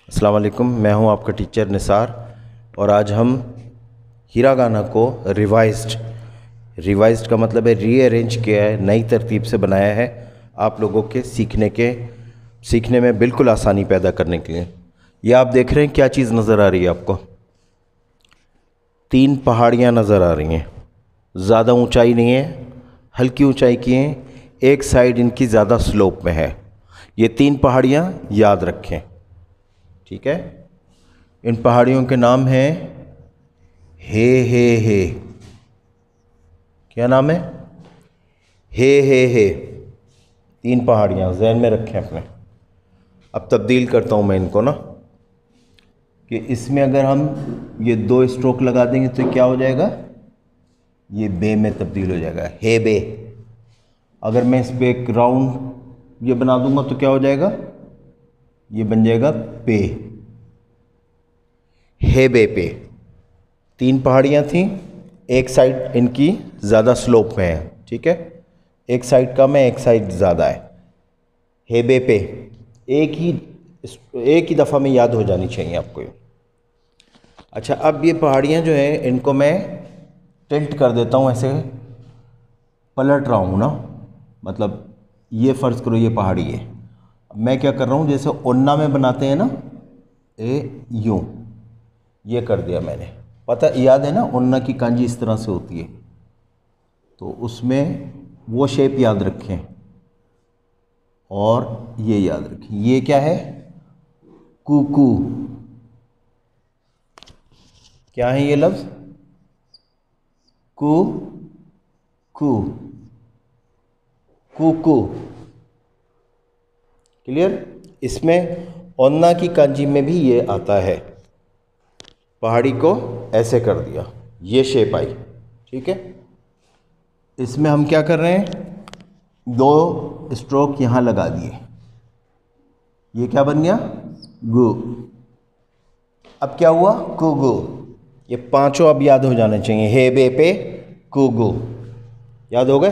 अस्सलाम वालेकुम, मैं हूं आपका टीचर निसार और आज हम हिरागाना को रिवाइज्ड का मतलब है रीअरेंज किया है, नई तरतीब से बनाया है आप लोगों के सीखने में बिल्कुल आसानी पैदा करने के लिए। ये आप देख रहे हैं क्या चीज़ नज़र आ रही है आपको? 3 पहाड़ियाँ नज़र आ रही हैं। ज़्यादा ऊंचाई नहीं है, हल्की ऊंचाई की हैं, एक साइड इनकी ज़्यादा स्लोप में है। ये 3 पहाड़ियाँ याद रखें, ठीक है। इन पहाड़ियों के नाम हैं हे। क्या नाम है? हे। 3 पहाड़ियाँ जहन में रखें अपने। अब तब्दील करता हूँ मैं इनको ना, कि इसमें अगर हम ये 2 स्ट्रोक लगा देंगे तो क्या हो जाएगा? ये बे में तब्दील हो जाएगा, हे बे। अगर मैं इस पर एक राउंड ये बना दूंगा तो क्या हो जाएगा? ये बन जाएगा पे, हे बे पे। 3 पहाड़ियाँ थीं, एक साइड इनकी ज़्यादा स्लोप में है, ठीक है। एक साइड कम है, एक साइड ज़्यादा है। हे बे पे एक ही दफ़ा में याद हो जानी चाहिए आपको। अच्छा, अब ये पहाड़ियाँ जो हैं इनको मैं टिल्ट कर देता हूँ, ऐसे पलट रहा हूँ ना, मतलब ये फ़र्ज़ करो ये पहाड़ी है। अब मैं क्या कर रहा हूँ, जैसे ओन्ना में बनाते हैं ना, यूँ ये कर दिया मैंने। पता याद है ना, ओन्ना की कांजी इस तरह से होती है, तो उसमें वो शेप याद रखें और ये याद रखें। ये क्या है? कुकू। क्या है ये लफ्ज़? कू कू कुकू। क्लियर? इसमें ओन्ना की कांजी में भी ये आता है। पहाड़ी को ऐसे कर दिया, ये शेप आई, ठीक है। इसमें हम क्या कर रहे हैं? 2 स्ट्रोक यहाँ लगा दिए, ये क्या बन गया? गु। अब क्या हुआ? कुगु। ये 5 अब याद हो जाने चाहिए, हे बे पे कुगु। याद हो गए?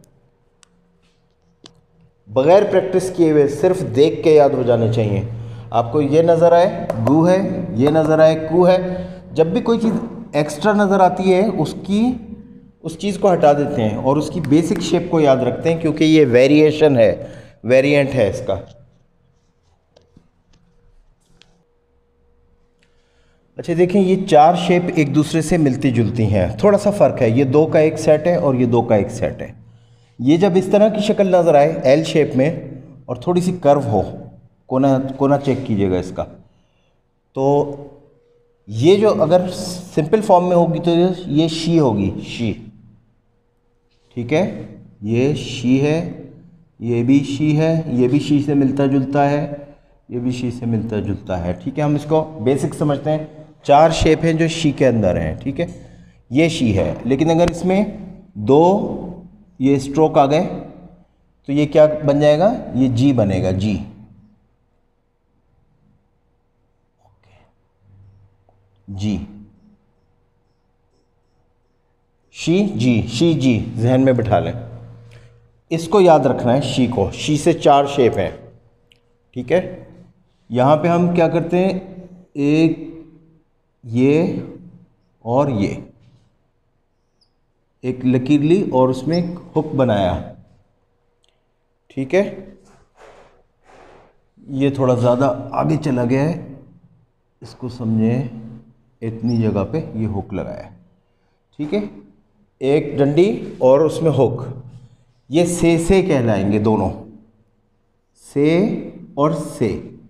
बगैर प्रैक्टिस किए हुए सिर्फ देख के याद हो जाने चाहिए। आपको ये नज़र आए गु है, ये नज़र आए कु है। जब भी कोई चीज़ एक्स्ट्रा नज़र आती है उस चीज़ को हटा देते हैं और उसकी बेसिक शेप को याद रखते हैं, क्योंकि ये वेरिएशन है, वेरिएंट है इसका। अच्छा देखें, ये 4 शेप एक दूसरे से मिलती जुलती हैं, थोड़ा सा फ़र्क है। ये 2 का एक सेट है और ये 2 का एक सेट है। ये जब इस तरह की शक्ल नज़र आए एल शेप में और थोड़ी सी कर्व हो, कोना चेक कीजिएगा इसका, तो ये जो अगर सिंपल फॉर्म में होगी तो ये शी होगी, शी, ठीक है। ये शी है, ये भी शी है, ये भी शी से मिलता जुलता है, ये भी शी से मिलता जुलता है, ठीक है। हम इसको बेसिक समझते हैं। 4 शेप हैं जो शी के अंदर हैं, ठीक है। ये शी है, लेकिन अगर इसमें 2 ये स्ट्रोक आ गए तो ये क्या बन जाएगा? ये जी बनेगा, जी। जी, शी जी जहन में बिठा लें। इसको याद रखना है, शी को। शी से 4 शेप हैं, ठीक है। यहाँ पे हम क्या करते हैं? एक ये और ये एक लकीर ली और उसमें एक हुक बनाया, ठीक है। ये थोड़ा ज़्यादा आगे चला गया है, इसको समझे। इतनी जगह पे ये हुक लगाया, ठीक है। एक डंडी और उसमें हुक, ये से कहलाएंगे दोनों, से और से।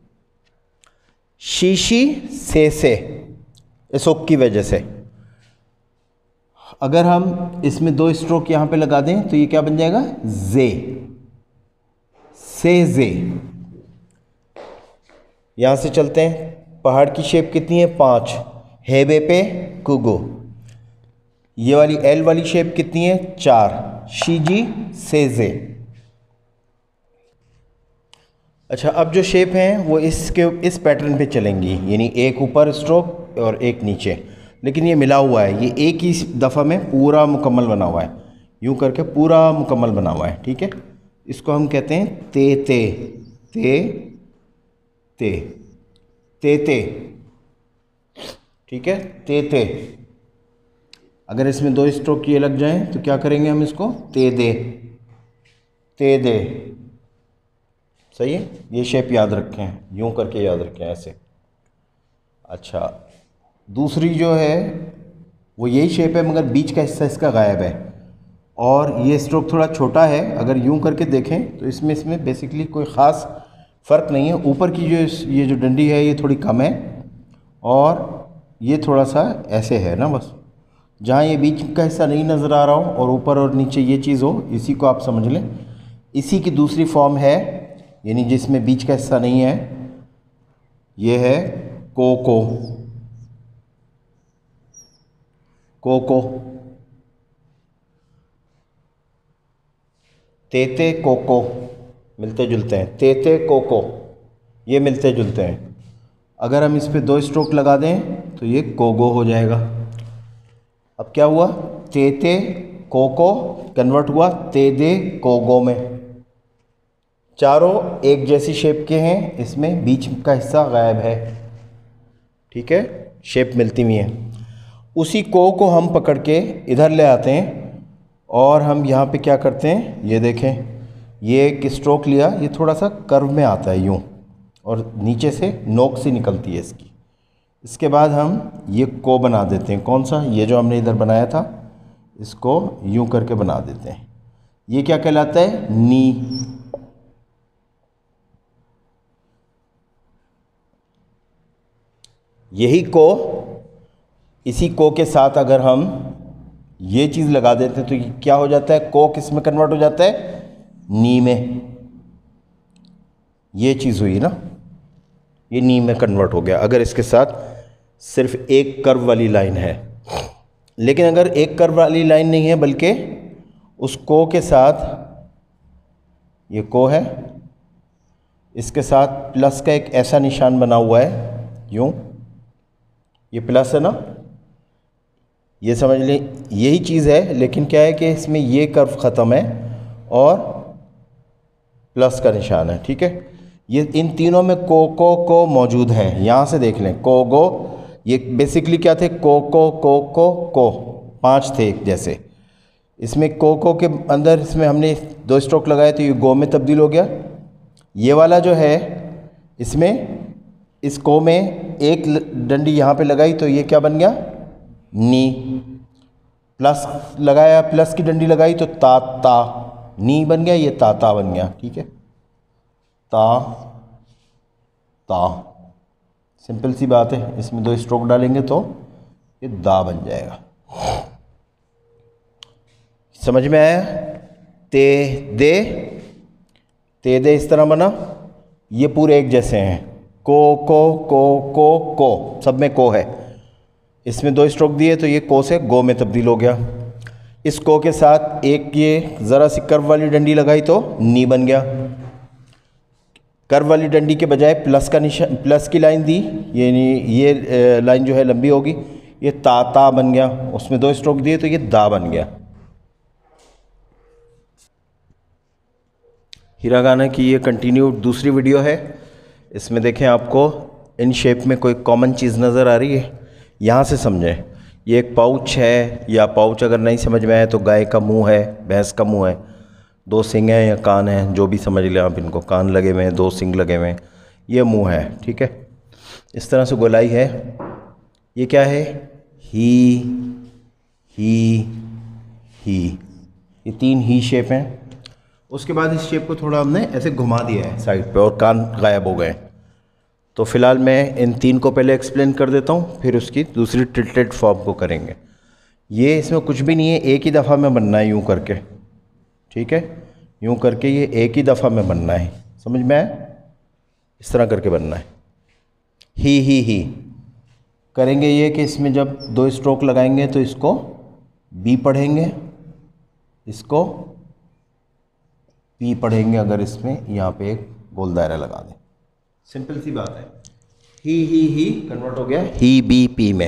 शीशी से इस हुक की वजह से। अगर हम इसमें 2 स्ट्रोक यहाँ पे लगा दें तो ये क्या बन जाएगा? जे, से जे। यहाँ से चलते हैं। पहाड़ की शेप कितनी है? 5। हेबे पे कुगो। ये वाली एल वाली शेप कितनी है? 4। शीजी सेजे। अच्छा, अब जो शेप हैं वो इस पैटर्न पे चलेंगी, यानी एक ऊपर स्ट्रोक और एक नीचे, लेकिन ये मिला हुआ है। ये एक ही दफ़ा में पूरा मुकम्मल बना हुआ है, यूँ करके पूरा मुकम्मल बना हुआ है, ठीक है। इसको हम कहते हैं ते ते ते ते। ते ते, ठीक है, ते ते। अगर इसमें 2 स्ट्रोक ये लग जाएं तो क्या करेंगे हम इसको, ते दे, ते दे। सही है, ये शेप याद रखें, यूं करके याद रखें ऐसे। अच्छा, दूसरी जो है वो यही शेप है मगर बीच का हिस्सा इसका गायब है और ये स्ट्रोक थोड़ा छोटा है। अगर यूं करके देखें तो इसमें बेसिकली कोई ख़ास फ़र्क नहीं है। ऊपर की जो ये जो डंडी है ये थोड़ी कम है और ये थोड़ा सा ऐसे है ना, बस जहाँ ये बीच का हिस्सा नहीं नज़र आ रहा हो और ऊपर और नीचे ये चीज़ हो, इसी को आप समझ लें। इसी की दूसरी फॉर्म है, यानी जिसमें बीच का हिस्सा नहीं है, ये है कोको, कोको, तेते कोको, मिलते जुलते हैं, तेते कोको, ये मिलते जुलते हैं। अगर हम इस पे 2 स्ट्रोक लगा दें तो ये कोगो हो जाएगा। अब क्या हुआ, तेते कोको कन्वर्ट हुआ तेदे कोगो में। चारों एक जैसी शेप के हैं, इसमें बीच का हिस्सा गायब है, ठीक है, शेप मिलती हुई है। उसी को हम पकड़ के इधर ले आते हैं और हम यहाँ पे क्या करते हैं, ये देखें, ये एक स्ट्रोक लिया, ये थोड़ा सा कर्व में आता है यूँ और नीचे से नोक सी निकलती है इसकी। इसके बाद हम ये को बना देते हैं, कौन सा, ये जो हमने इधर बनाया था, इसको यूँ करके बना देते हैं। ये क्या कहलाता है, नी। यही को, इसी को के साथ अगर हम ये चीज़ लगा देते हैं तो ये क्या हो जाता है, को किस में कन्वर्ट हो जाता है, नी में। ये चीज़ हुई ना, ये नी में कन्वर्ट हो गया अगर इसके साथ सिर्फ एक कर्व वाली लाइन है। लेकिन अगर एक कर्व वाली लाइन नहीं है बल्कि उस को के साथ, ये को है, इसके साथ प्लस का एक ऐसा निशान बना हुआ है यूँ, ये प्लस है ना, ये समझ लें यही चीज़ है, लेकिन क्या है कि इसमें ये कर्व ख़त्म है और प्लस का निशान है, ठीक है। ये इन तीनों में को मौजूद है, यहाँ से देख लें, कोगो, ये बेसिकली क्या थे, को 5 थे एक जैसे। इसमें को के अंदर इसमें हमने 2 स्ट्रोक लगाए तो ये गो में तब्दील हो गया। ये वाला जो है इसमें इस को में एक डंडी यहाँ पे लगाई तो ये क्या बन गया, नी। प्लस लगाया, प्लस की डंडी लगाई तो ता, नी बन गया, ये ता बन गया, ठीक है, ता। सिंपल सी बात है, इसमें 2 स्ट्रोक डालेंगे तो ये दा बन जाएगा। समझ में आया, ते दे इस तरह बना। ये पूरे एक जैसे हैं, को सब में को है। इसमें 2 स्ट्रोक दिए तो ये को से गो में तब्दील हो गया। इस को के साथ एक ये ज़रा सी कर्व वाली डंडी लगाई तो नी बन गया। कर्व वाली डंडी के बजाय प्लस का निशान, प्लस की लाइन दी, ये लाइन जो है लंबी होगी, ये ता बन गया। उसमें 2 स्ट्रोक दिए तो ये दा बन गया। हिरागाना की ये कंटिन्यू दूसरी वीडियो है। इसमें देखें आपको इन शेप में कोई कॉमन चीज़ नज़र आ रही है, यहाँ से समझें। ये एक पाउच है, या पाउच अगर नहीं समझ में आए तो गाय का मुंह है, भैंस का मुंह है, 2 सींग हैं या कान हैं, जो भी समझ लें आप इनको, कान लगे हुए हैं, 2 सींग लगे हुए हैं, ये मुंह है, ठीक है। इस तरह से गोलाई है। ये क्या है, ही, ये 3 ही शेप हैं। उसके बाद इस शेप को थोड़ा हमने ऐसे घुमा दिया है साइड पे और कान गायब हो गए। तो फ़िलहाल मैं इन 3 को पहले एक्सप्लेन कर देता हूँ, फिर उसकी दूसरी टिल्टेड फॉर्म को करेंगे। ये इसमें कुछ भी नहीं है, एक ही दफ़ा में बनना है यूँ करके, ठीक है, यूँ करके ये एक ही दफ़ा में बनना है, समझ में आया, इस तरह करके बनना है। ही करेंगे ये कि इसमें जब 2 स्ट्रोक लगाएंगे तो इसको बी पढ़ेंगे, इसको पी पढ़ेंगे, अगर इसमें यहाँ पे एक गोल दायरा लगा दें। सिंपल सी बात है, ही कन्वर्ट हो गया ही बी पी में।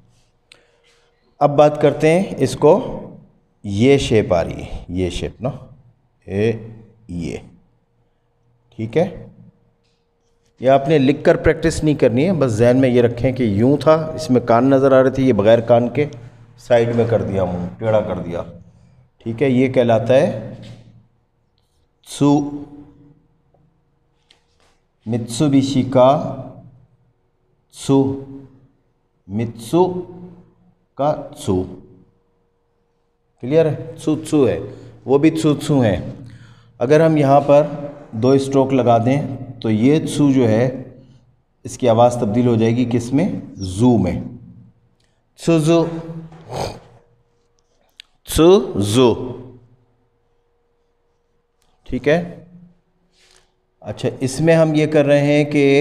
अब बात करते हैं इसको, ये शेप आ रही है, ये शेप ना, ये ठीक है, ये आपने लिख कर प्रैक्टिस नहीं करनी है, बस जहन में ये रखें कि यूं था, इसमें कान नज़र आ रहे थे, ये बगैर कान के साइड में कर दिया, मुंह टेढ़ा कर दिया। ठीक है, ये कहलाता है त्सु। मित्सुबिशी का त्सु, मित्सु का त्सु। क्लियर है? त्सु त्सु है, वो भी त्सु त्सु है। अगर हम यहाँ पर 2 स्ट्रोक लगा दें तो ये त्सु जो है इसकी आवाज़ तब्दील हो जाएगी किस में? जू में। त्सुजु, त्सुजु। ठीक है। अच्छा, इसमें हम ये कर रहे हैं कि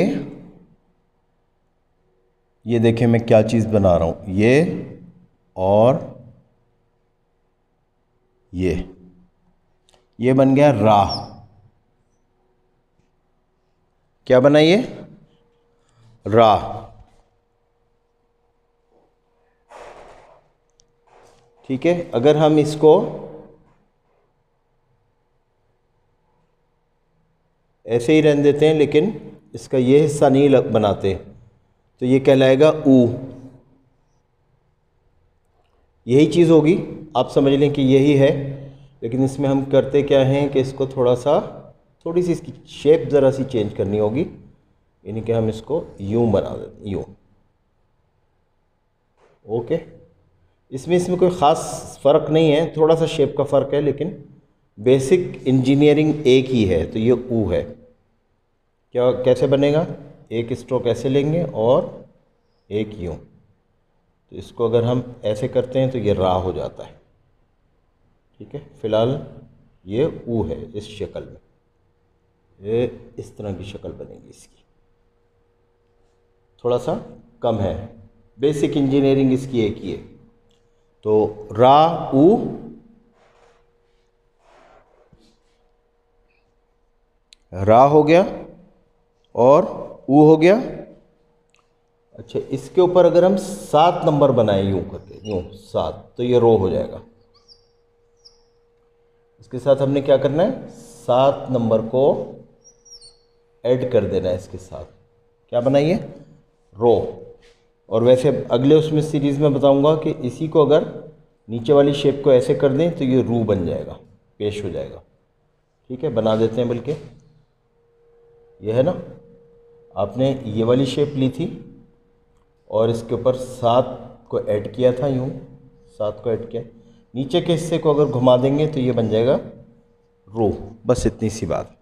ये देखें मैं क्या चीज़ बना रहा हूँ, ये और ये बन गया रा। क्या बना ये? रा। ठीक है, अगर हम इसको ऐसे ही रहने देते हैं लेकिन इसका ये हिस्सा नहीं बनाते तो ये कहलाएगा ऊ। यही चीज़ होगी, आप समझ लें कि यही है, लेकिन इसमें हम करते क्या हैं कि इसको थोड़ी सी इसकी शेप ज़रा सी चेंज करनी होगी, यानी कि हम इसको यूं बना देते, यूं। ओके, इसमें कोई ख़ास फ़र्क नहीं है, थोड़ा सा शेप का फ़र्क है, लेकिन बेसिक इंजीनियरिंग एक ही है। तो ये ऊ है। क्या कैसे बनेगा? एक स्ट्रोक ऐसे लेंगे और एक यूं। तो इसको अगर हम ऐसे करते हैं तो ये रा हो जाता है। ठीक है, फ़िलहाल ये ऊ है इस शक्ल में, ये इस तरह की शक्ल बनेगी इसकी। थोड़ा सा कम है, बेसिक इंजीनियरिंग इसकी एक ही है। तो रा ऊ, रा हो गया और ऊ हो गया। अच्छा, इसके ऊपर अगर हम 7 नंबर बनाएं यूं करके, यूं 7, तो ये रो हो जाएगा। इसके साथ हमने क्या करना है? 7 नंबर को ऐड कर देना है इसके साथ। क्या बनाइए? रो। और वैसे अगले उसमें सीरीज़ में बताऊंगा कि इसी को अगर नीचे वाली शेप को ऐसे कर दें तो ये रू बन जाएगा, पेश हो जाएगा। ठीक है, बना देते हैं। बल्कि ये है ना, आपने ये वाली शेप ली थी और इसके ऊपर 7 को ऐड किया था, यूँ 7 को ऐड किया। नीचे के हिस्से को अगर घुमा देंगे तो ये बन जाएगा रू। बस इतनी सी बात।